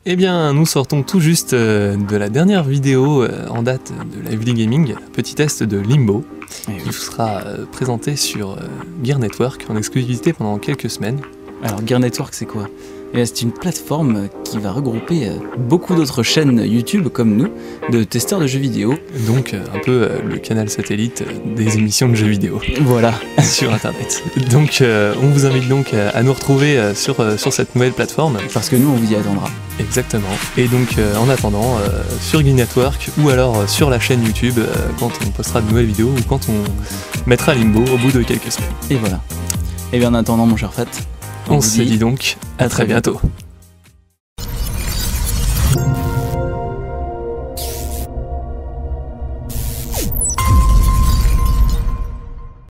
Eh bien, nous sortons tout juste de la dernière vidéo en date de Lively Gaming, petit test de Limbo, qui vous sera présenté sur Gear Network en exclusivité pendant quelques semaines. Alors Gear Network, c'est quoi ? C'est une plateforme qui va regrouper beaucoup d'autres chaînes YouTube comme nous, de testeurs de jeux vidéo. Donc un peu le canal satellite des émissions de jeux vidéo. Voilà. Sur internet. Donc on vous invite donc à nous retrouver sur cette nouvelle plateforme. Parce que nous on vous y attendra. Exactement. Et donc en attendant, sur Gear Network ou alors sur la chaîne YouTube quand on postera de nouvelles vidéos ou quand on mettra Limbo au bout de quelques semaines. Et voilà. Et bien en attendant mon cher Fat, on se dit donc à très bientôt.